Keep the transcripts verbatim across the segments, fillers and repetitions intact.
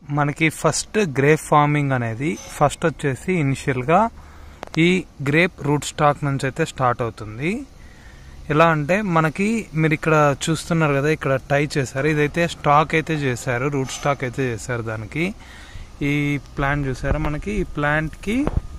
మనకి first grape farming అనేది first వచ్చేసి ఇనిషియల్గా ఈ గ్రేప్ రూట్ స్టాక్ నుంచి అయితే స్టార్ట్ అవుతుంది. ఎలా అంటే మనకి మీరు ఇక్కడ చూస్తున్నారు కదా, ఇక్కడ టై చేశారు, ఇదైతే స్టాక్ అయితే చేశారు, రూట్ స్టాక్ అయితే చేశారు. దానికి ఈ ప్లాంట్ చూసారా, మనకి ఈ ప్లాంట్కి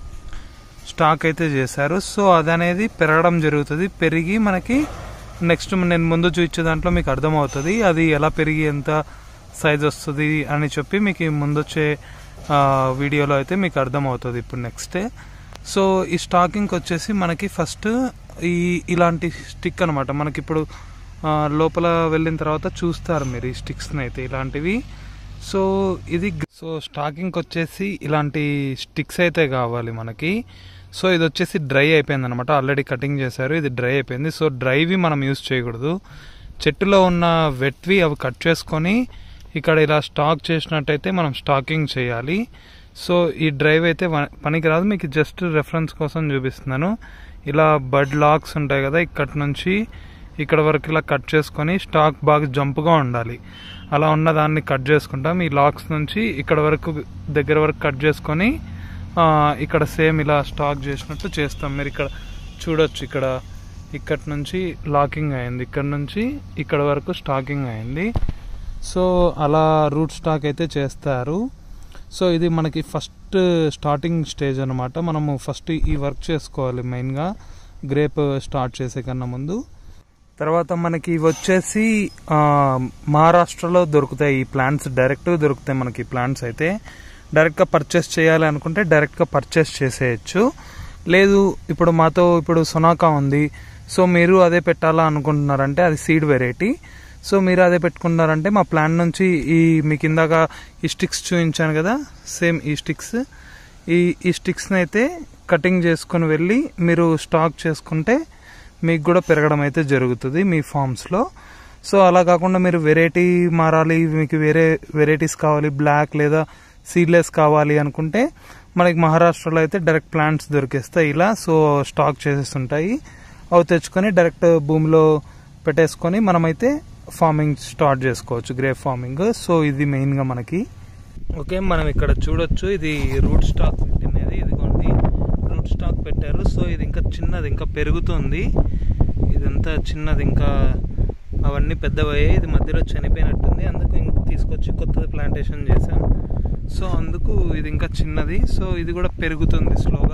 స్టాక్ అయితే చేశారు. సో అదనేది పెరగడం జరుగుతుంది. పెరిగి మనకి నెక్స్ట్ నేను ముందు చూపించే దాంట్లో మీకు అర్థమవుతుంది అది ఎలా పెరిగి ఎంత సైజ్ వస్తుంది అని చెప్పి మీకు ముందు వచ్చే వీడియోలో అయితే మీకు అర్థమవుతుంది ఇప్పుడు నెక్స్ట్. సో ఈ స్టాకింగ్కి వచ్చేసి మనకి ఫస్ట్ ఈ ఇలాంటి స్టిక్ అనమాట, మనకి ఇప్పుడు లోపల వెళ్ళిన తర్వాత చూస్తారు మీరు ఈ స్టిక్స్ని అయితే ఇలాంటివి. సో ఇది సో స్టాకింగ్కి వచ్చేసి ఇలాంటి స్టిక్స్ అయితే కావాలి మనకి. సో ఇది వచ్చేసి డ్రై అయిపోయింది అనమాట, ఆల్రెడీ కటింగ్ చేశారు, ఇది డ్రై అయిపోయింది. సో డ్రైవి మనం యూజ్ చేయకూడదు, చెట్టులో ఉన్న వెట్వి అవి కట్ చేసుకొని ఇక్కడ ఇలా స్టాక్ చేసినట్టయితే మనం స్టాకింగ్ చేయాలి. సో ఈ డ్రైవ్ అయితే పనికిరాదు, మీకు జస్ట్ రెఫరెన్స్ కోసం చూపిస్తున్నాను. ఇలా బడ్ లాక్స్ ఉంటాయి కదా, ఇక్కడి నుంచి ఇక్కడ వరకు ఇలా కట్ చేసుకొని స్టాక్ బాగా జంప్గా ఉండాలి, అలా ఉన్న దాన్ని కట్ చేసుకుంటాం. ఈ లాక్స్ నుంచి ఇక్కడ వరకు దగ్గర వరకు కట్ చేసుకొని ఇక్కడ సేమ్ ఇలా స్టాక్ చేసినట్టు చేస్తాం. మీరు ఇక్కడ చూడొచ్చు, ఇక్కడ ఇక్కడి నుంచి లాకింగ్ అయింది, ఇక్కడ నుంచి ఇక్కడ వరకు స్టాకింగ్ అయింది. సో అలా రూట్ స్టాక్ అయితే చేస్తారు. సో ఇది మనకి ఫస్ట్ స్టార్టింగ్ స్టేజ్ అనమాట. మనము ఫస్ట్ ఈ వర్క్ చేసుకోవాలి మెయిన్గా గ్రేప్ స్టార్ట్ చేసే కన్నా ముందు. తర్వాత మనకి ఇవి వచ్చేసి మహారాష్ట్రలో దొరుకుతాయి ఈ ప్లాంట్స్, డైరెక్ట్గా దొరుకుతాయి మనకి ప్లాంట్స్ అయితే. డైరెక్ట్గా పర్చేస్ చేయాలి అనుకుంటే డైరెక్ట్గా పర్చేస్ చేసేయచ్చు. లేదు ఇప్పుడు మాతో ఇప్పుడు సొనాకా ఉంది, సో మీరు అదే పెట్టాలా అనుకుంటున్నారంటే అది సీడ్ వెరైటీ, సో మీరు అదే పెట్టుకున్నారంటే మా ప్లాంట్ నుంచి ఈ మీకు ఇందాక ఈ స్టిక్స్ చూపించాను కదా, సేమ్ ఈ స్టిక్స్ ఈ ఈ స్టిక్స్ని అయితే కటింగ్ చేసుకుని వెళ్ళి మీరు స్టాక్ చేసుకుంటే మీకు కూడా పెరగడం అయితే జరుగుతుంది మీ ఫామ్స్లో. సో అలా కాకుండా మీరు వెరైటీ మారాలి, మీకు వేరే వెరైటీస్ కావాలి, బ్లాక్ లేదా సీడ్లెస్ కావాలి అనుకుంటే మనకి మహారాష్ట్రలో అయితే డైరెక్ట్ ప్లాంట్స్ దొరికేస్తాయి ఇలా. సో స్టాక్ చేసేస్తుంటాయి, అవి తెచ్చుకొని డైరెక్ట్ భూమిలో పెట్టేసుకొని మనమైతే ఫార్మింగ్ స్టార్ట్ చేసుకోవచ్చు, గ్రేప్ ఫార్మింగ్. సో ఇది మెయిన్గా మనకి ఓకే. మనం ఇక్కడ చూడొచ్చు, ఇది రూట్ స్టాక్ పెట్టినది, ఇదిగోండి రూట్ స్టాక్ పెట్టారు. సో ఇది ఇంకా చిన్నది, ఇంకా పెరుగుతుంది, ఇదంతా చిన్నది, ఇంకా అవన్నీ పెద్దవయ్యాయి, ఇది మధ్యలో చనిపోయినట్టుంది, అందుకు ఇంక తీసుకొచ్చి కొత్తది ప్లాంటేషన్ చేసాం. సో అందుకు ఇది ఇంకా చిన్నది, సో ఇది కూడా పెరుగుతుంది స్లోగా.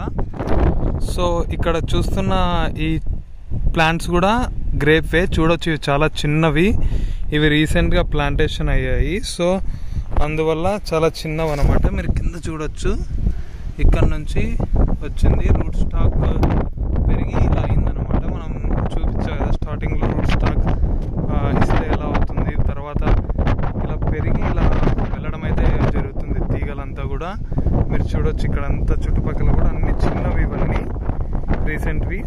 సో ఇక్కడ చూస్తున్న ఈ ప్లాంట్స్ కూడా గ్రేప్ వే చూడొచ్చు, ఇవి చాలా చిన్నవి, ఇవి రీసెంట్గా ప్లాంటేషన్ అయ్యాయి. సో అందువల్ల చాలా చిన్నవి అనమాట. మీరు కింద చూడొచ్చు, ఇక్కడ నుంచి వచ్చింది రూట్ స్టాక్ పెరిగి ఇలా అయిందనమాట. మనం చూపించా కదా స్టార్టింగ్లో రూట్ స్టాక్ ఇస్తే ఎలా అవుతుంది, తర్వాత ఇలా పెరిగి ఇలా వెళ్ళడం అయితే జరుగుతుంది తీగలంతా కూడా. మీరు చూడొచ్చు ఇక్కడ అంతా చుట్టుపక్కల కూడా అన్ని చిన్నవి, ఇవన్నీ రీసెంట్వి.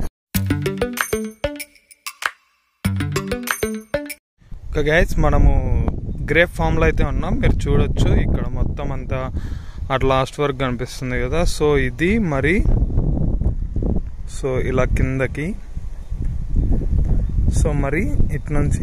ఓకే గైస్, మనము గ్రేప్ ఫామ్లో అయితే ఉన్నాం, మీరు చూడొచ్చు ఇక్కడ మొత్తం అంతా అట్ లాస్ట్ వరకు కనిపిస్తుంది కదా. సో ఇది మరి సో ఇలా కిందకి, సో మరి ఇటు నుంచి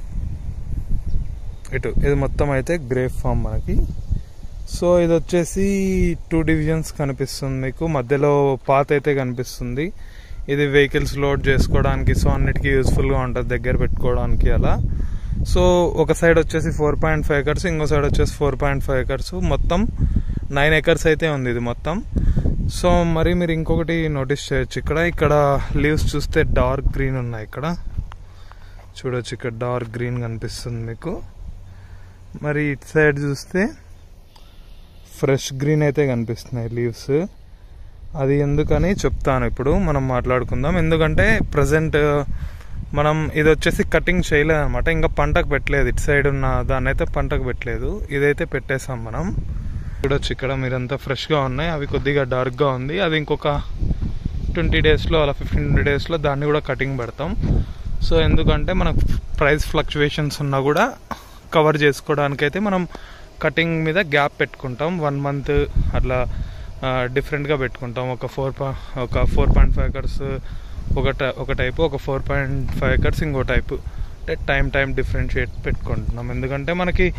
ఇటు ఇది మొత్తం అయితే గ్రేప్ ఫామ్ మనకి. సో ఇది వచ్చేసి టూ డివిజన్స్ కనిపిస్తుంది మీకు, మధ్యలో పాత్ అయితే కనిపిస్తుంది. ఇది వెహికల్స్ లోడ్ చేసుకోవడానికి, సో అన్నిటికీ యూస్ఫుల్గా ఉంటుంది దగ్గర పెట్టుకోవడానికి అలా. సో ఒక సైడ్ వచ్చేసి ఫోర్ పాయింట్ ఫైవ్ ఎకర్స్, ఇంకో సైడ్ వచ్చేసి ఫోర్ పాయింట్ ఫైవ్ ఎకర్స్, మొత్తం నైన్ ఎకర్స్ అయితే ఉంది ఇది మొత్తం. సో మరి మీరు ఇంకొకటి నోటీస్ చేయొచ్చు, ఇక్కడ ఇక్కడ లీవ్స్ చూస్తే డార్క్ గ్రీన్ ఉన్నాయి, ఇక్కడ చూడొచ్చు, ఇక్కడ డార్క్ గ్రీన్ కనిపిస్తుంది మీకు. మరి ఇటు సైడ్ చూస్తే ఫ్రెష్ గ్రీన్ అయితే కనిపిస్తున్నాయి లీవ్స్. అది ఎందుకని చెప్తాను ఇప్పుడు మనం మాట్లాడుకుందాం. ఎందుకంటే ప్రజెంట్ మనం ఇది వచ్చేసి కటింగ్ చేయలేదు అనమాట, ఇంకా పంటకు పెట్టలేదు, ఇటు సైడ్ ఉన్న దాన్ని అయితే పంటకు పెట్టలేదు, ఇదైతే పెట్టేసాం మనం. చూడొచ్చు ఇక్కడ మీరంతా ఫ్రెష్గా ఉన్నాయి, అవి కొద్దిగా డార్క్గా ఉంది, అది ఇంకొక ట్వంటీ డేస్లో అలా ఫిఫ్టీన్ ట్వంటీ డేస్లో దాన్ని కూడా కటింగ్ పెడతాం. సో ఎందుకంటే మనకు ప్రైస్ ఫ్లక్చువేషన్స్ ఉన్నా కూడా కవర్ చేసుకోవడానికైతే మనం కటింగ్ మీద గ్యాప్ పెట్టుకుంటాం, వన్ మంత్ అట్లా డిఫరెంట్గా పెట్టుకుంటాం. ఒక ఫోర్ ఒక ఫోర్ పాయింట్ ఫైవ్ ఎకర్స్ ఒక ఒక టైపు, ఒక ఫోర్ పాయింట్ ఫైవ్ ఎకర్స్ ఇంకో టైపు, అంటే టైం టైం డిఫరెన్షియేట్ పెట్టుకుంటున్నాం. ఎందుకంటే మనకి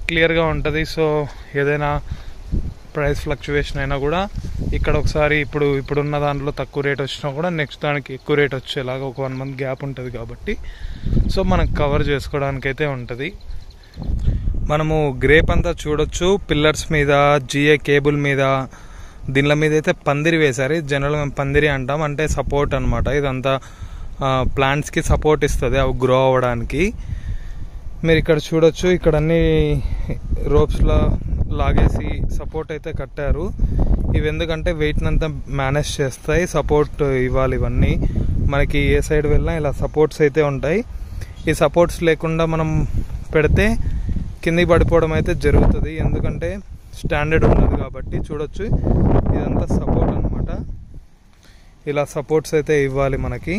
క్లియర్గా ఉంటుంది. సో ఏదైనా ప్రైస్ ఫ్లక్చువేషన్ అయినా కూడా ఇక్కడ ఒకసారి ఇప్పుడు ఇప్పుడున్న దాంట్లో తక్కువ రేట్ వచ్చినా కూడా నెక్స్ట్ దానికి ఎక్కువ రేట్ వచ్చేలాగా ఒక వన్ మంత్ గ్యాప్ ఉంటుంది కాబట్టి సో మనకు కవర్ చేసుకోవడానికైతే ఉంటుంది. మనము గ్రేప్ అంతా చూడొచ్చు. పిల్లర్స్ మీద, జిఏ కేబుల్ మీద, దీనిల మీద అయితే పందిరి వేశారు. జనరల్గా మేము పందిరి అంటాం, అంటే సపోర్ట్ అనమాట. ఇదంతా ప్లాంట్స్కి సపోర్ట్ ఇస్తుంది అవి గ్రో అవ్వడానికి. మీరు ఇక్కడ చూడొచ్చు, ఇక్కడ అన్ని రోప్స్లా లాగేసి సపోర్ట్ అయితే కట్టారు. ఇవి ఎందుకంటే వెయిట్ని అంతా మేనేజ్ చేస్తాయి, సపోర్ట్ ఇవ్వాలి. ఇవన్నీ మనకి ఏ సైడ్ వెళ్ళినా ఇలా సపోర్ట్స్ అయితే ఉంటాయి. ఈ సపోర్ట్స్ లేకుండా మనం పెడితే కిందికి పడిపోవడం అయితే జరుగుతుంది, ఎందుకంటే స్టాండర్డ్ ఉండదు కాబట్టి. చూడొచ్చు ఇదంతా సపోర్ట్ అనమాట. ఇలా సపోర్ట్స్ అయితే ఇవ్వాలి మనకి.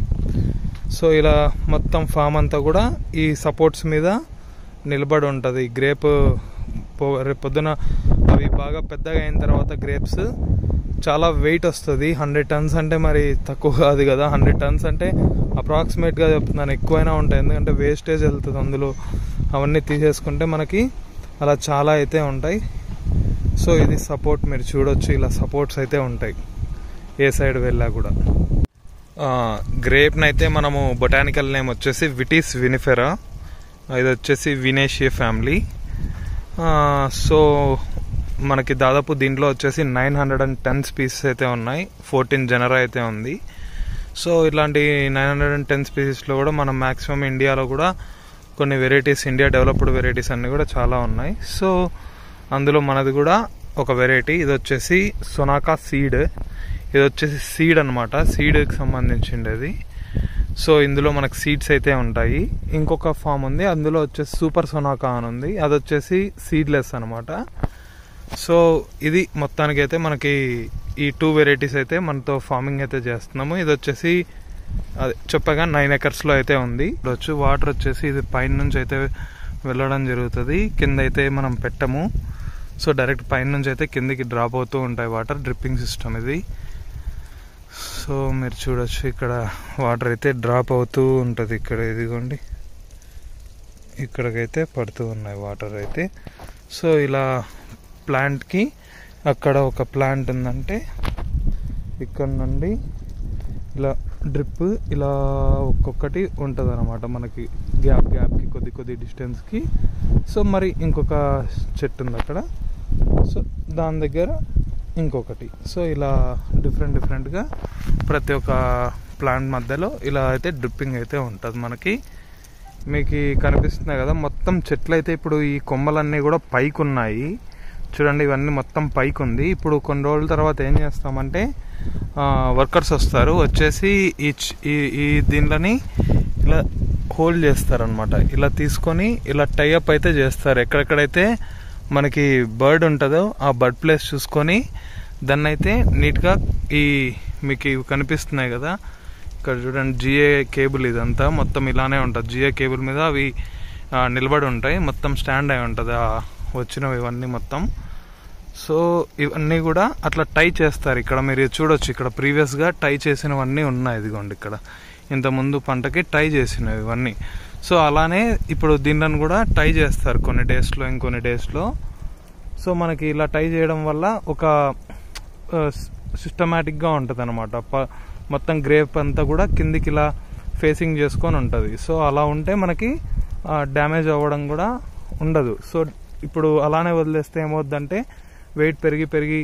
సో ఇలా మొత్తం ఫామ్ అంతా కూడా ఈ సపోర్ట్స్ మీద నిలబడి ఉంటుంది. గ్రేప్ రేపు పొద్దున అవి బాగా పెద్దగా అయిన తర్వాత గ్రేప్స్ చాలా వెయిట్ వస్తుంది. హండ్రెడ్ టన్స్ అంటే మరి తక్కువ కాదు కదా. హండ్రెడ్ టన్స్ అంటే అప్రాక్సిమేట్గా చెప్తున్నాను, ఎక్కువైనా ఉంటాయి, ఎందుకంటే వేస్టేజ్ వెళ్తుంది అందులో. అవన్నీ తీసేసుకుంటే మనకి అలా చాలా అయితే ఉంటాయి. సో ఇది సపోర్ట్ మీరు చూడొచ్చు, ఇలా సపోర్ట్స్ అయితే ఉంటాయి ఏ సైడ్ వెళ్ళా కూడా. గ్రేప్ని అయితే మనము బొటానికల్ నేమ్ వచ్చేసి విటిస్ వినిఫెరా, ఇది వచ్చేసి వినేషియా ఫ్యామిలీ. సో మనకి దాదాపు దీంట్లో వచ్చేసి nine hundred and ten species అయితే ఉన్నాయి, ఫోర్టీన్ జనరా అయితే ఉంది. సో ఇలాంటి నైన్ హండ్రెడ్ అండ్ టెన్ స్పీసెస్లో కూడా మనం మ్యాక్సిమం ఇండియాలో కూడా కొన్ని వెరైటీస్, ఇండియా డెవలప్డ్ వెరైటీస్ అన్నీ కూడా చాలా ఉన్నాయి. సో అందులో మనది కూడా ఒక వెరైటీ, ఇది వచ్చేసి సొనాకా సీడ్. ఇది వచ్చేసి సీడ్ అనమాట, సీడ్కి సంబంధించింది. సో ఇందులో మనకు సీడ్స్ అయితే ఉంటాయి. ఇంకొక ఫామ్ ఉంది, అందులో వచ్చేసి సూపర్ సొనాకా అని ఉంది, అది వచ్చేసి సీడ్లెస్ అనమాట. సో ఇది మొత్తానికి అయితే మనకి ఈ టూ వెరైటీస్ అయితే మనతో ఫార్మింగ్ అయితే చేస్తున్నాము. ఇది వచ్చేసి అదే చెప్పగా నైన్ ఎకర్స్లో అయితే ఉంది. వచ్చి వాటర్ వచ్చేసి ఇది పైన నుంచి అయితే వెళ్ళడం జరుగుతుంది, కింద అయితే మనం పెట్టము. సో డైరెక్ట్ పైన నుంచి అయితే కిందికి డ్రాప్ అవుతూ ఉంటాయి వాటర్. డ్రిప్పింగ్ సిస్టమ్ ఇది. సో మీరు చూడొచ్చు ఇక్కడ వాటర్ అయితే డ్రాప్ అవుతూ ఉంటుంది. ఇక్కడ ఇదిగోండి, ఇక్కడికైతే పడుతూ ఉన్నాయి వాటర్ అయితే. సో ఇలా ప్లాంట్కి అక్కడ ఒక ప్లాంట్ ఉందంటే ఇక్కడ నుండి ఇలా డ్రిప్ ఇలా ఒక్కొక్కటి ఉంటుంది అనమాట మనకి, గ్యాప్ గ్యాప్కి కొద్ది కొద్ది డిస్టెన్స్కి. సో మరి ఇంకొక చెట్టు ఉంది అక్కడ, సో దాని దగ్గర ఇంకొకటి. సో ఇలా డిఫరెంట్ డిఫరెంట్గా ప్రతి ఒక్క ప్లాంట్ మధ్యలో ఇలా అయితే డ్రిప్పింగ్ అయితే ఉంటుంది మనకి. మీకు కనిపిస్తున్నాయి కదా మొత్తం చెట్లు అయితే. ఇప్పుడు ఈ కొమ్మలన్నీ కూడా పైకి ఉన్నాయి చూడండి, ఇవన్నీ మొత్తం పైకి ఉంది. ఇప్పుడు కొన్ని రోజుల తర్వాత ఏం చేస్తామంటే వర్కర్స్ వస్తారు, వచ్చేసి ఈ ఈ దీనిలోని ఇలా హోల్డ్ చేస్తారనమాట. ఇలా తీసుకొని ఇలా టైఅప్ అయితే చేస్తారు. ఎక్కడెక్కడైతే మనకి బర్డ్ ఉంటుందో ఆ బర్డ్ ప్లేస్ చూసుకొని దాన్ని అయితే నీట్గా ఈ మీకు ఇవి కనిపిస్తున్నాయి కదా ఇక్కడ చూడండి, జిఏ కేబుల్ ఇదంతా మొత్తం ఇలానే ఉంటుంది. జిఏ కేబుల్ మీద అవి నిలబడి ఉంటాయి, మొత్తం స్టాండ్ అయి ఉంటుంది వచ్చినవి ఇవన్నీ మొత్తం. సో ఇవన్నీ కూడా అట్లా టై చేస్తారు. ఇక్కడ మీరు చూడొచ్చు, ఇక్కడ ప్రీవియస్గా టై చేసినవన్నీ ఉన్నాయి. ఇదిగోండి ఇక్కడ ఇంతకుముందు పంటకి టై చేసినవి ఇవన్నీ. సో అలానే ఇప్పుడు దీనిని కూడా టై చేస్తారు కొన్ని డేస్లో, ఇంకొన్ని డేస్లో. సో మనకి ఇలా టై చేయడం వల్ల ఒక సిస్టమేటిక్గా ఉంటుంది అనమాట. మొత్తం గ్రేప్ అంతా కూడా కిందికి ఇలా ఫేసింగ్ చేసుకొని ఉంటుంది. సో అలా ఉంటే మనకి డ్యామేజ్ అవ్వడం కూడా ఉండదు. సో ఇప్పుడు అలానే వదిలేస్తే ఏమవుద్దంటే వెయిట్ పెరిగి పెరిగి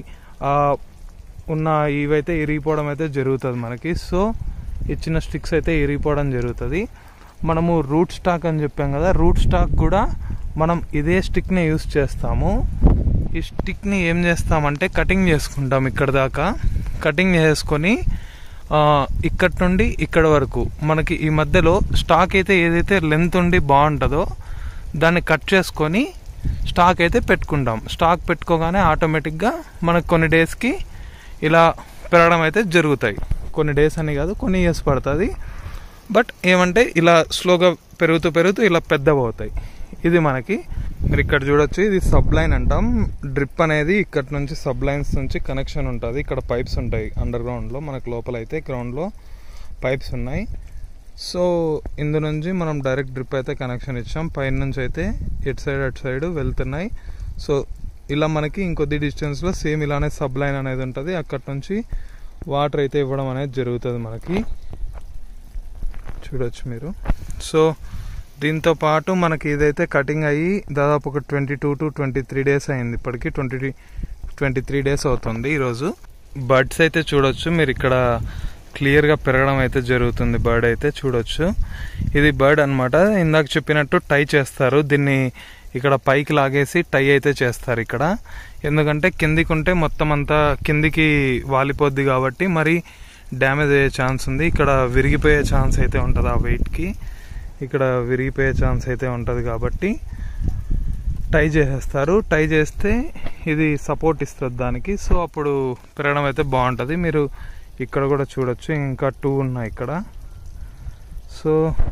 ఉన్న ఇవైతే ఇరిగిపోవడం అయితే జరుగుతుంది మనకి. సో ఈ చిన్న స్టిక్స్ అయితే ఇరిగిపోవడం జరుగుతుంది. మనము రూట్ స్టాక్ అని చెప్పాం కదా, రూట్ స్టాక్ కూడా మనం ఇదే స్టిక్ని యూస్ చేస్తాము. ఈ స్టిక్ని ఏం చేస్తామంటే కటింగ్ చేసుకుంటాం. ఇక్కడ దాకా కటింగ్ చేసుకొని ఇక్కడ నుండి ఇక్కడ వరకు మనకి ఈ మధ్యలో స్టాక్ అయితే ఏదైతే లెంత్ ఉండి బాగుంటుందో దాన్ని కట్ చేసుకొని స్టాక్ అయితే పెట్టుకుంటాం. స్టాక్ పెట్టుకోగానే ఆటోమేటిక్గా మనకు కొన్ని డేస్కి ఇలా పెరగడం అయితే జరుగుతాయి. కొన్ని డేస్ అని కాదు, కొన్ని ఇయర్స్ పడుతుంది. బట్ ఏమంటే ఇలా స్లోగా పెరుగుతూ పెరుగుతూ ఇలా పెద్దగా అవుతాయి. ఇది మనకి మీరు ఇక్కడ చూడొచ్చు, ఇది సబ్ లైన్ అంటాం. డ్రిప్ అనేది ఇక్కడ నుంచి సబ్ లైన్స్ నుంచి కనెక్షన్ ఉంటుంది. ఇక్కడ పైప్స్ ఉంటాయి అండర్ గ్రౌండ్లో, మనకు లోపల అయితే గ్రౌండ్లో పైప్స్ ఉన్నాయి. సో ఇందు నుంచి మనం డైరెక్ట్ డ్రిప్ అయితే కనెక్షన్ ఇచ్చాం, పైన నుంచి అయితే ఎటు సైడ్ అటు సైడ్ వెళ్తున్నాయి. సో ఇలా మనకి ఇంకొద్ది డిస్టెన్స్లో సేమ్ ఇలానే సబ్ లైన్ అనేది ఉంటుంది, అక్కడి నుంచి వాటర్ అయితే ఇవ్వడం అనేది జరుగుతుంది మనకి, చూడొచ్చు మీరు. సో దీంతో పాటు మనకి ఇదైతే కటింగ్ అయ్యి దాదాపు ఒక twenty two to twenty three days అయింది, ఇప్పటికి ట్వంటీ ట్వంటీ త్రీ డేస్ అవుతుంది ఈరోజు. బర్డ్స్ అయితే చూడొచ్చు మీరు, ఇక్కడ క్లియర్గా పెరగడం అయితే జరుగుతుంది. బర్డ్ అయితే చూడొచ్చు, ఇది బర్డ్ అనమాట. ఇందాక చెప్పినట్టు టై చేస్తారు దీన్ని, ఇక్కడ పైకి లాగేసి టై అయితే చేస్తారు ఇక్కడ, ఎందుకంటే కిందికి ఉంటే మొత్తం అంతా కిందికి వాలిపోద్ది కాబట్టి మరి డ్యామేజ్ అయ్యే ఛాన్స్ ఉంది, ఇక్కడ విరిగిపోయే ఛాన్స్ అయితే ఉంటుంది, ఆ వెయిట్కి ఇక్కడ విరిగిపోయే ఛాన్స్ అయితే ఉంటుంది కాబట్టి టై చేసేస్తారు. టై చేస్తే ఇది సపోర్ట్ ఇస్తుంది దానికి, సో అప్పుడు పెరగడం అయితే బాగుంటుంది. మీరు ఇక్కడ కూడా చూడొచ్చు, ఇంకా టూ ఉన్నాయి ఇక్కడ. సో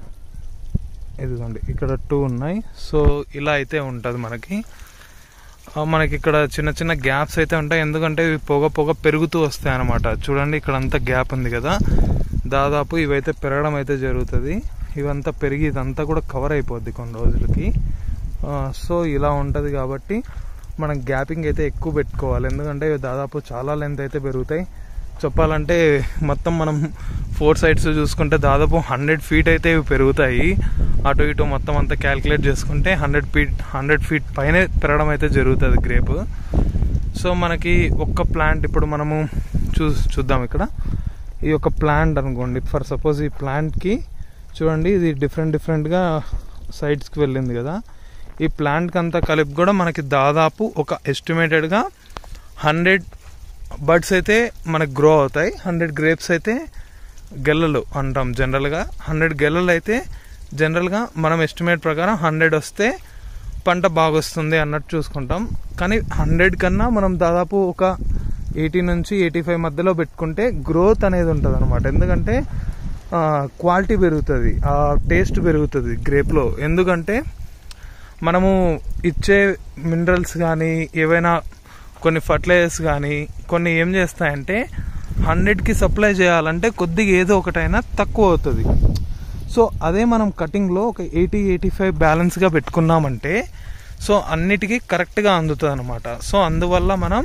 ఇదిగోండి ఇక్కడ టూ ఉన్నాయి. సో ఇలా అయితే ఉంటుంది మనకి. మనకి ఇక్కడ చిన్న చిన్న గ్యాప్స్ అయితే ఉంటాయి, ఎందుకంటే ఇవి పొగ పొగ పెరుగుతూ వస్తాయి అన్నమాట. చూడండి ఇక్కడ అంతా గ్యాప్ ఉంది కదా, దాదాపు ఇవైతే పెరగడం అయితే జరుగుతుంది. ఇవంతా పెరిగి ఇదంతా కూడా కవర్ అయిపోద్ది కొన్ని రోజులకి. సో ఇలా ఉంటుంది కాబట్టి మనం గ్యాపింగ్ అయితే ఎక్కువ పెట్టుకోవాలి, ఎందుకంటే దాదాపు చాలా లెంత్ అయితే పెరుగుతాయి. చెప్పాలంటే మొత్తం మనం ఫోర్ సైడ్స్ చూసుకుంటే దాదాపు హండ్రెడ్ ఫీట్ అయితే ఇవి పెరుగుతాయి. అటు ఇటు మొత్తం అంతా క్యాల్కులేట్ చేసుకుంటే హండ్రెడ్ ఫీట్ హండ్రెడ్ ఫీట్ పైనే పెరగడం అయితే జరుగుతుంది గ్రేప్. సో మనకి ఒక్క ప్లాంట్ ఇప్పుడు మనము చూ చూద్దాం ఇక్కడ ఈ యొక్క ప్లాంట్ అనుకోండి, ఫర్ సపోజ్ ఈ ప్లాంట్కి చూడండి ఇది డిఫరెంట్ డిఫరెంట్గా సైడ్స్కి వెళ్ళింది కదా. ఈ ప్లాంట్కి అంతా కలిపి కూడా మనకి దాదాపు ఒక ఎస్టిమేటెడ్గా హండ్రెడ్ బర్డ్స్ అయితే మనకు గ్రో అవుతాయి. హండ్రెడ్ గ్రేప్స్ అయితే గెల్లలు అంటాం జనరల్గా. హండ్రెడ్ గెల్లలు అయితే జనరల్గా మనం ఎస్టిమేట్ ప్రకారం హండ్రెడ్ వస్తే పంట బాగా వస్తుంది అన్నట్టు చూసుకుంటాం. కానీ హండ్రెడ్ కన్నా మనం దాదాపు ఒక ఎయిటీ నుంచి ఎయిటీ ఫైవ్ మధ్యలో పెట్టుకుంటే గ్రోత్ అనేది ఉంటుంది అనమాట. ఎందుకంటే క్వాలిటీ పెరుగుతుంది, ఆ టేస్ట్ పెరుగుతుంది గ్రేప్లో. ఎందుకంటే మనము ఇచ్చే మినరల్స్ కానీ ఏవైనా కొన్ని ఫర్టిలైజర్స్ కానీ కొన్ని ఏం చేస్తాయంటే హండ్రెడ్కి సప్లై చేయాలంటే కొద్దిగా ఏదో ఒకటైనా తక్కువ అవుతుంది. సో అదే మనం కటింగ్లో ఒక ఎయిటీ ఎయిటీ ఫైవ్ బ్యాలెన్స్గా పెట్టుకున్నామంటే సో అన్నిటికీ కరెక్ట్గా అందుతుంది అనమాట. సో అందువల్ల మనం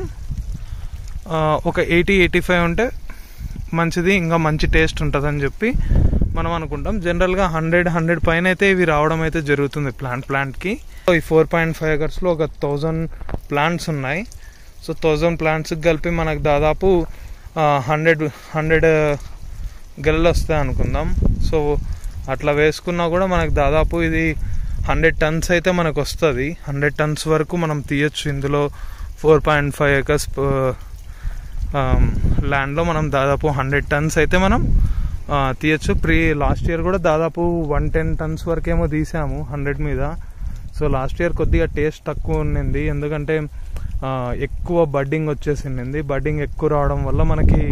ఒక ఎయిటీ ఎయిటీ ఫైవ్ ఉంటే మంచిది, ఇంకా మంచి టేస్ట్ ఉంటుందని చెప్పి మనం అనుకుంటాం. జనరల్గా హండ్రెడ్ హండ్రెడ్ పైన అయితే ఇవి రావడం అయితే జరుగుతుంది ప్లాంట్ ప్లాంట్కి. సో ఈ ఫోర్ పాయింట్ ఫైవ్ ఎకర్స్లో ఒక థౌజండ్ ప్లాంట్స్ ఉన్నాయి. సో థౌజండ్ ప్లాంట్స్కి కలిపి మనకు దాదాపు హండ్రెడ్ హండ్రెడ్ గెలలు వస్తాయి అనుకుందాం. సో అట్లా వేసుకున్నా కూడా మనకు దాదాపు ఇది హండ్రెడ్ టన్స్ అయితే మనకు వస్తుంది. హండ్రెడ్ టన్స్ వరకు మనం తీయచ్చు ఇందులో. ఫోర్ పాయింట్ ఫైవ్ ఎకర్స్ ల్యాండ్లో మనం దాదాపు హండ్రెడ్ టన్స్ అయితే మనం తీయచ్చు. ప్రీ లాస్ట్ ఇయర్ కూడా దాదాపు వన్ టెన్ టన్స్ వరకేమో తీసాము హండ్రెడ్ మీద. సో లాస్ట్ ఇయర్ కొద్దిగా టేస్ట్ తక్కువ ఉండింది, ఎందుకంటే ఎక్కువ బడ్డింగ్ వచ్చేసింది. బడ్డింగ్ ఎక్కువ రావడం వల్ల మనకి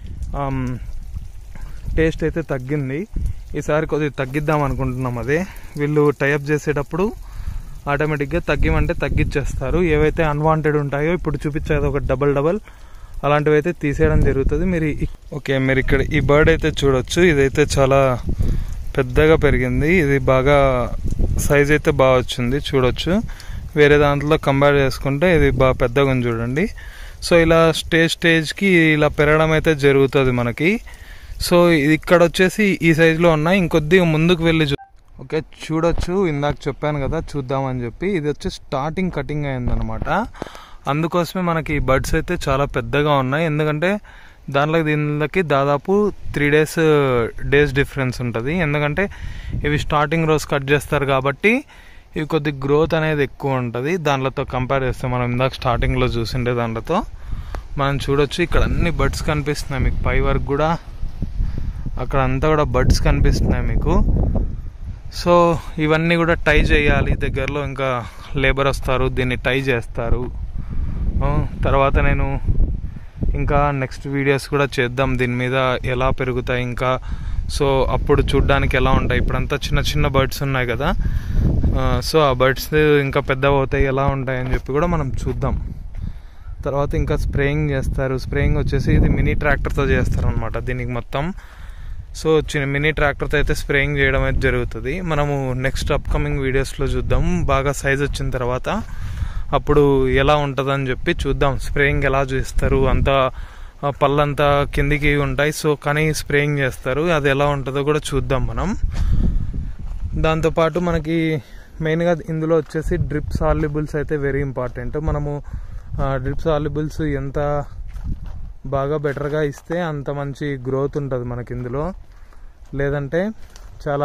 టేస్ట్ అయితే తగ్గింది. ఈసారి కొద్దిగా తగ్గిద్దాం అనుకుంటున్నాం. అదే వీళ్ళు టైఅప్ చేసేటప్పుడు ఆటోమేటిక్గా తగ్గిమంటే తగ్గించేస్తారు. ఏవైతే అన్వాంటెడ్ ఉంటాయో ఇప్పుడు చూపించేది ఒక డబల్ డబల్ అలాంటివి అయితే తీసేయడం జరుగుతుంది. మీరు ఓకే మీరు ఇక్కడ ఈ బర్డ్ అయితే చూడొచ్చు, ఇదైతే చాలా పెద్దగా పెరిగింది. ఇది బాగా సైజ్ అయితే బాగా వచ్చింది చూడొచ్చు. వేరే దాంట్లో కంపేర్ చేసుకుంటే ఇది బాగా పెద్దగా ఉంది చూడండి. సో ఇలా స్టేజ్ స్టేజ్కి ఇలా పెరగడం అయితే జరుగుతుంది మనకి. సో ఇక్కడ వచ్చేసి ఈ సైజులో ఉన్నాయి. ఇంకొద్దిగా ముందుకు వెళ్ళి చూ ఓకే చూడొచ్చు, ఇందాక చెప్పాను కదా చూద్దామని చెప్పి. ఇది వచ్చి స్టార్టింగ్ కటింగ్ అయిందనమాట. అందుకోసమే మనకి ఈ బర్డ్స్ అయితే చాలా పెద్దగా ఉన్నాయి. ఎందుకంటే దాంట్లో దీనికి దాదాపు త్రీ డేస్ డేస్ డిఫరెన్స్ ఉంటుంది. ఎందుకంటే ఇవి స్టార్టింగ్ రోజు కట్ చేస్తారు కాబట్టి ఇవి కొద్ది గ్రోత్ అనేది ఎక్కువ ఉంటుంది దాంట్లతో కంపేర్ చేస్తే. మనం ఇందాక స్టార్టింగ్లో చూసిండే దాంట్లతో మనం చూడొచ్చు. ఇక్కడ అన్ని బర్డ్స్ కనిపిస్తున్నాయి మీకు, పై వరకు కూడా అక్కడ అంతా కూడా బర్డ్స్ కనిపిస్తున్నాయి మీకు. సో ఇవన్నీ కూడా టై చేయాలి దగ్గరలో, ఇంకా లేబర్ వస్తారు దీన్ని టై చేస్తారు. తర్వాత నేను ఇంకా నెక్స్ట్ వీడియోస్ కూడా చేద్దాం దీని మీద, ఎలా పెరుగుతాయి ఇంకా. సో అప్పుడు చూడ్డానికి ఎలా ఉంటాయి. ఇప్పుడంతా చిన్న చిన్న బర్డ్స్ ఉన్నాయి కదా, సో ఆ బర్డ్స్ ఇంకా పెద్దవి అవుతాయి ఎలా ఉంటాయి అని చెప్పి కూడా మనం చూద్దాం. తర్వాత ఇంకా స్ప్రేయింగ్ చేస్తారు. స్ప్రేయింగ్ వచ్చేసి ఇది మినీ ట్రాక్టర్తో చేస్తారు అనమాట. దీనికి మొత్తం సో చిన్న మినీ ట్రాక్టర్తో అయితే స్ప్రేయింగ్ చేయడం అయితే జరుగుతుంది. మనము నెక్స్ట్ అప్కమింగ్ వీడియోస్లో చూద్దాం. బాగా సైజ్ వచ్చిన తర్వాత అప్పుడు ఎలా ఉంటుందని చెప్పి చూద్దాం. స్ప్రేయింగ్ ఎలా చేస్తారు, అంతా పళ్ళంతా కిందికి ఉంటాయి. సో కానీ స్ప్రేయింగ్ చేస్తారు, అది ఎలా ఉంటుందో కూడా చూద్దాం మనం. దాంతోపాటు మనకి మెయిన్గా ఇందులో వచ్చేసి డ్రిప్ సాల్యుబుల్స్ అయితే వెరీ ఇంపార్టెంట్. మనము డ్రిప్ సాల్యుబుల్స్ ఎంత బాగా బెటర్గా ఇస్తే అంత మంచి గ్రోత్ ఉంటుంది మనకి ఇందులో. లేదంటే చాలా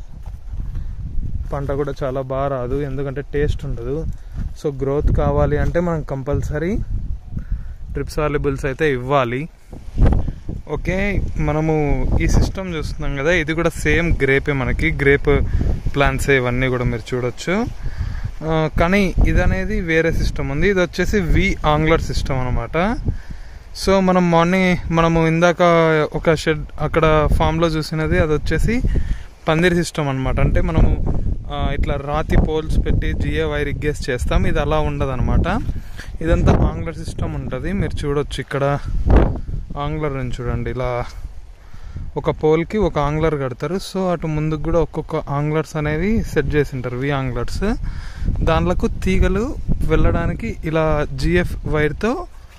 పంట కూడా చాలా బాగా రాదు, ఎందుకంటే టేస్ట్ ఉండదు. సో గ్రోత్ కావాలి అంటే మనం కంపల్సరీ డ్రిప్ సాల్యుబుల్స్ అయితే ఇవ్వాలి. ఓకే, మనము ఈ సిస్టమ్ చూస్తున్నాం కదా, ఇది కూడా సేమ్ గ్రేపే, మనకి గ్రేప్ ప్లాంట్స్ ఇవన్నీ కూడా మీరు చూడొచ్చు. కానీ ఇది అనేది వేరే సిస్టమ్ ఉంది. ఇది వచ్చేసి వి ఆంగ్లర్ సిస్టమ్ అనమాట. సో మనం మార్నింగ్ మనము ఇందాక ఒక షెడ్ అక్కడ ఫామ్లో చూసినది, అది వచ్చేసి పందిరి సిస్టమ్ అనమాట. అంటే మనము ఇట్లా రాతి పోల్స్ పెట్టి జియో వైర్ ఇగ్గేసి చేస్తాం. ఇది అలా ఉండదు అనమాట. ఇదంతా ఆంగ్లర్ సిస్టమ్ ఉంటుంది. మీరు చూడొచ్చు ఇక్కడ ఆంగ్లర్ అని చూడండి, ఇలా ఒక పోల్కి ఒక ఆంగ్లర్ కడతారు. సో అటు ముందుకు కూడా ఒక్కొక్క ఆంగ్లర్స్ అనేవి సెట్ చేసి ఉంటారు, వి ఆంగ్లర్స్. దాంట్లకు తీగలు వెళ్ళడానికి ఇలా జిఎఫ్ వైర్తో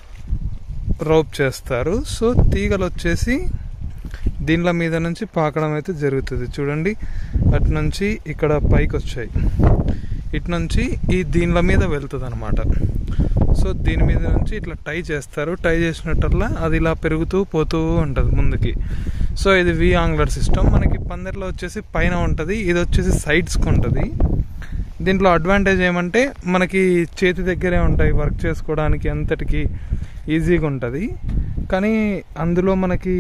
రోప్ చేస్తారు. సో తీగలు వచ్చేసి దీనిల మీద నుంచి పాకడం అయితే జరుగుతుంది. చూడండి, అటు నుంచి ఇక్కడ పైకి వచ్చాయి, ఇటు నుంచి ఈ దీనిల మీద వెళ్తుంది అనమాట. సో దీని మీద నుంచి ఇట్లా టై చేస్తారు. టై చేసినట్టల్లా అది ఇలా పెరుగుతూ పోతూ ఉంటుంది ముందుకి. సో ఇది వి ఆంగ్లర్ సిస్టమ్. మనకి పందిరిలో వచ్చేసి పైన ఉంటుంది, ఇది వచ్చేసి సైడ్స్కి ఉంటుంది. దీంట్లో అడ్వాంటేజ్ ఏమంటే మనకి చేతి దగ్గరే ఉంటాయి, వర్క్ చేసుకోవడానికి అంతటికి ఈజీగా ఉంటుంది. కానీ అందులో మనకి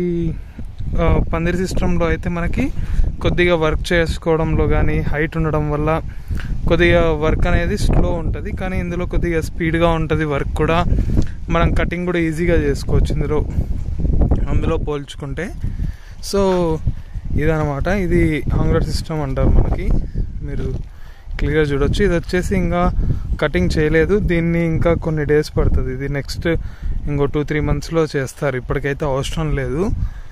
పందిరి సిస్టంలో అయితే మనకి కొద్దిగా వర్క్ చేసుకోవడంలో కానీ హైట్ ఉండడం వల్ల కొద్దిగా వర్క్ అనేది స్లో ఉంటుంది. కానీ ఇందులో కొద్దిగా స్పీడ్గా ఉంటుంది వర్క్ కూడా. మనం కటింగ్ కూడా ఈజీగా చేసుకోవచ్చు ఇందులో అందులో పోల్చుకుంటే. సో ఇదనమాట, ఇది ఆంగ్లర్ సిస్టమ్ అంటారు మనకి. మీరు క్లియర్ చూడొచ్చు. ఇది వచ్చేసి ఇంకా కటింగ్ చేయలేదు, దీన్ని ఇంకా కొన్ని డేస్ పడుతుంది. ఇది నెక్స్ట్ ఇంకో టూ త్రీ మంత్స్లో చేస్తారు. ఇప్పటికైతే అవసరం లేదు,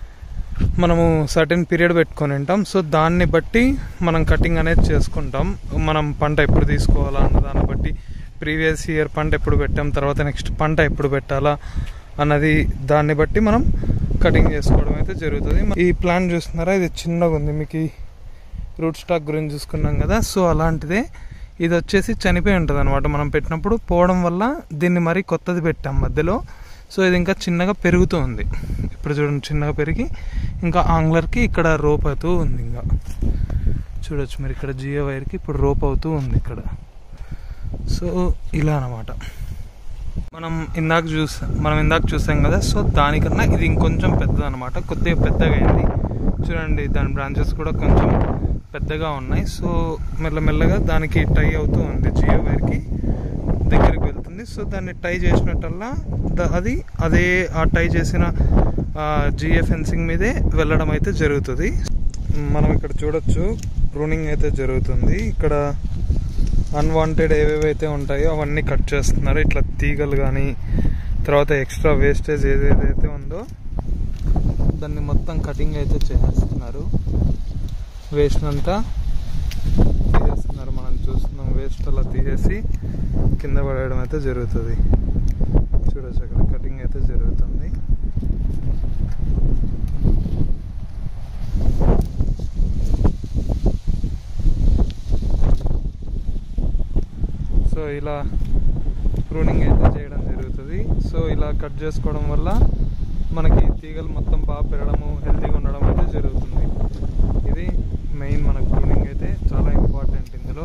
మనము సర్టెన్ పీరియడ్ పెట్టుకొని ఉంటాం. సో దాన్ని బట్టి మనం కటింగ్ అనేది చేసుకుంటాం. మనం పంట ఎప్పుడు తీసుకోవాలా అన్న దాన్ని బట్టి, ప్రీవియస్ ఇయర్ పంట ఎప్పుడు పెట్టాం, తర్వాత నెక్స్ట్ పంట ఎప్పుడు పెట్టాలా అన్నది దాన్ని బట్టి మనం కటింగ్ చేసుకోవడం అయితే జరుగుతుంది. ఈ ప్లాంట్ చూస్తున్నారా, ఇది చిన్నగా ఉంది. మీకు రూట్ స్టాక్ గురించి చూసుకున్నాం కదా, సో అలాంటిదే. ఇది వచ్చేసి చనిపోయి ఉంటుంది అనమాట మనం పెట్టినప్పుడు. పోవడం వల్ల దీన్ని మరీ కొత్తది పెట్టాం మధ్యలో. సో ఇది ఇంకా చిన్నగా పెరుగుతూ ఉంది. ఇప్పుడు చూడండి, చిన్నగా పెరిగి ఇంకా ఆంగ్లర్కి ఇక్కడ రోప్ అవుతూ ఉంది. ఇంకా చూడొచ్చు మీరు ఇక్కడ జియో వైర్కి ఇప్పుడు రోప్ అవుతూ ఉంది ఇక్కడ. సో ఇలా అనమాట. మనం ఇందాక చూసా మనం ఇందాక చూసాం కదా, సో దానికన్నా ఇది ఇంకొంచెం పెద్దది అనమాట. కొద్దిగా పెద్దగా అయింది చూడండి, దాని బ్రాంచెస్ కూడా కొంచెం పెద్దగా ఉన్నాయి. సో మెల్లమెల్లగా దానికి టై అవుతూ ఉంది, జియో వైర్కి దగ్గరికి వెళ్తుంది. సో దాన్ని టై చేసినట్టల్లా అది అదే ఆ టై చేసిన జియో ఫెన్సింగ్ మీదే వెళ్ళడం అయితే జరుగుతుంది. మనం ఇక్కడ చూడొచ్చు ప్రూనింగ్ అయితే జరుగుతుంది. ఇక్కడ అన్వాంటెడ్ ఏవేవైతే ఉంటాయో అవన్నీ కట్ చేస్తున్నారు. ఇట్లా తీగలు కానీ తర్వాత ఎక్స్ట్రా వేస్టేజ్ ఏదేదైతే ఉందో దాన్ని మొత్తం కటింగ్ అయితే చేస్తున్నారు. వేస్ట్ అంతా తీసేస్తున్నారు, మనం చూస్తున్నాం. వేస్ట్ అలా తీసేసి కింద పడేయడం అయితే జరుగుతుంది. చూడొచ్చు అక్కడ కటింగ్ అయితే జరుగుతుంది. సో ఇలా ప్రూనింగ్ అయితే చేయడం జరుగుతుంది. సో ఇలా కట్ చేసుకోవడం వల్ల మనకి తీగలు మొత్తం బాగా పెరగడము, హెల్తీగా ఉండడం అయితే జరుగుతుంది. ఇది మెయిన్ మనకు ప్రూనింగ్ అయితే చాలా ఇంపార్టెంట్ ఇందులో.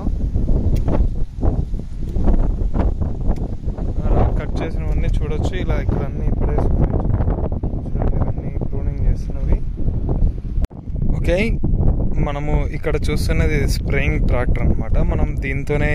అలా కట్ చేసినవన్నీ చూడొచ్చు. ఇలా ఇక్కడ అన్నీ ఇప్పుడే చూడండి, ఇవన్నీ ప్రూనింగ్ చేస్తున్నవి. ఓకే, మనము ఇక్కడ చూస్తున్నది స్ప్రేయింగ్ ట్రాక్టర్ అనమాట. మనం దీంతోనే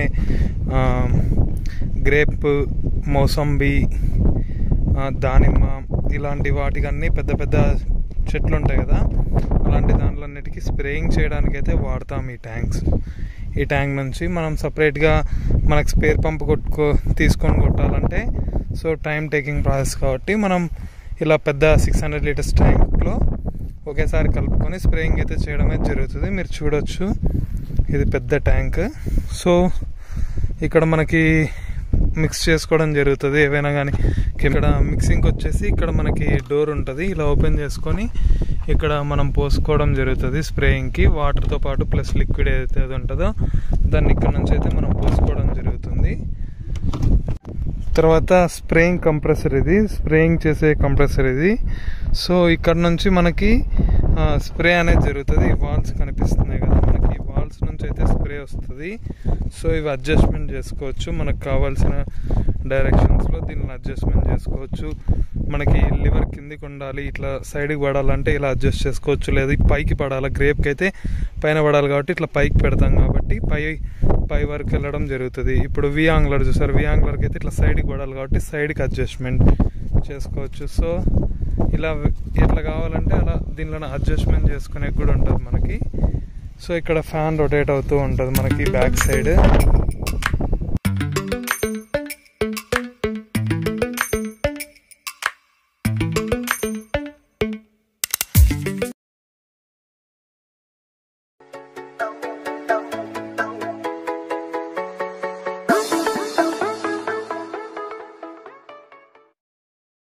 గ్రేప్, మోసంబి, దానిమ్మ ఇలాంటి వాటికన్నీ పెద్ద పెద్ద చెట్లు ఉంటాయి కదా, అలాంటి దాంట్లన్నిటికీ స్ప్రేయింగ్ చేయడానికి అయితే వాడతాం ఈ ట్యాంక్స్. ఈ ట్యాంక్ నుంచి మనం సపరేట్గా మనకు స్పేర్ పంప్ కొట్టుకో తీసుకొని కొట్టాలంటే సో టైం టేకింగ్ ప్రాసెస్ కాబట్టి మనం ఇలా పెద్ద సిక్స్ హండ్రెడ్ లీటర్స్ ట్యాంక్లో ఒకేసారి కలుపుకొని స్ప్రేయింగ్ అయితే చేయడం అయితే జరుగుతుంది. మీరు చూడొచ్చు ఇది పెద్ద ట్యాంక్. సో ఇక్కడ మనకి మిక్స్ చేసుకోవడం జరుగుతుంది ఏవైనా కానీ. ఇక్కడ మిక్సింగ్ వచ్చేసి ఇక్కడ మనకి డోర్ ఉంటుంది, ఇలా ఓపెన్ చేసుకొని ఇక్కడ మనం పోసుకోవడం జరుగుతుంది స్ప్రేయింగ్కి. వాటర్తో పాటు ప్లస్ లిక్విడ్ ఏదైతే అది ఉంటుందో దాన్ని ఇక్కడ నుంచి అయితే మనం పోసుకోవడం జరుగుతుంది. తర్వాత స్ప్రేయింగ్ కంప్రెసర్, ఇది స్ప్రేయింగ్ చేసే కంప్రెసర్ ఇది. సో ఇక్కడ నుంచి మనకి స్ప్రే అనేది జరుగుతుంది. ఈ వాల్స్ కనిపిస్తున్నాయి కదా మనకి, వాల్స్ నుంచి అయితే స్ప్రే వస్తుంది. సో ఇవి అడ్జస్ట్మెంట్ చేసుకోవచ్చు మనకు కావాల్సిన డైరెక్షన్స్లో, దీనిని అడ్జస్ట్మెంట్ చేసుకోవచ్చు. మనకి లివర్ కిందికి ఉండాలి, ఇట్లా సైడ్కి పడాలంటే ఇలా అడ్జస్ట్ చేసుకోవచ్చు. లేదా పైకి పడాలి, గ్రేప్కి అయితే పైన పడాలి కాబట్టి ఇట్లా పైకి పెడతాం కాబట్టి పై పై వరకు వెళ్ళడం జరుగుతుంది. ఇప్పుడు వి యాంగ్లర్ చూసారు, వి యాంగ్లర్కి అయితే ఇట్లా సైడ్కి పడాలి కాబట్టి సైడ్కి అడ్జస్ట్మెంట్ చేసుకోవచ్చు. సో ఇలా ఎట్లా కావాలంటే అలా దీనిలో అడ్జస్ట్మెంట్ చేసుకునే కూడా ఉంటుంది మనకి. సో ఇక్కడ ఫ్యాన్ రొటేట్ అవుతూ ఉంటుంది మనకి బ్యాక్ సైడ్.